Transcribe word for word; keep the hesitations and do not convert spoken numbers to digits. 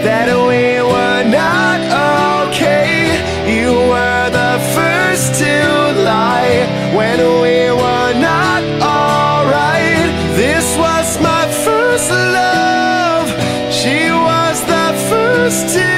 that we were not okay. You were the first to lie when we were not alright. This was my first love. She was the first to